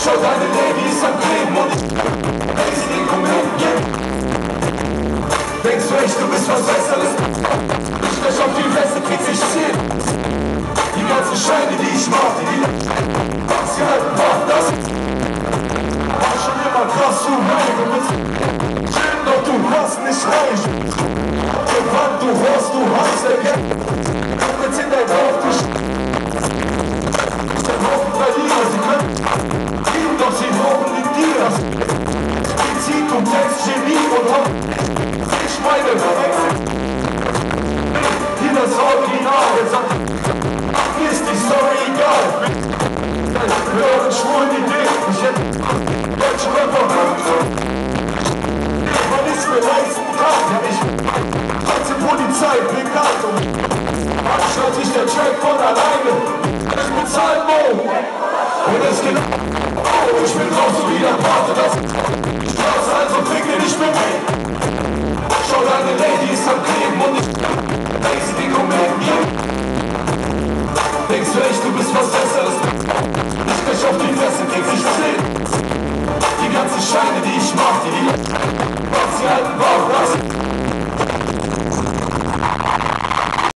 Schau, deine Lady ist am Kleben und ich sie den Komödien. Denkst du echt, du bist was Besseres? Ich sprech auf die Fresse, krieg sich 10. Die ganzen Scheine, die ich machte, die sie halten wach, das war schon immer krass, du rein. Du bist schön, doch du hast nicht reich. Gewandt, du Horst, du hast erkennt. Du willst in dein Dorf, du ein Haufen Verlierer, sie können lieben, doch sie brauchen die Tiere. Explizit, Komplex, Chemie und Hoffen. Ich meine, hier das Original, der sagt, mir ist die Story egal. Hören schwulen Ideen, ich hätte deutsche Rapper man ist mir leisten kann, ja ich ganze Polizei, bekannt und schaut sich der Track von alleine. Ich bezahl Mo und es geht oh, ich bin draußen wieder Pate, das Straße, also fick dir nicht mehr weg. Schau, deine Lady ist am Kleben und ich denk sie die Komödien. Denkst du echt, du bist was Besseres? Ich sprech auf die Fresse, krieg sich 10. Die ganzen Scheine, die ich mach, die